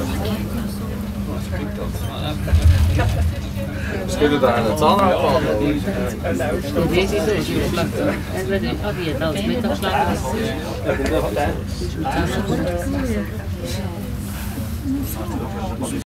Schudden daar het tanden van. Deze is dus je slag. En we doen al die het met de slag.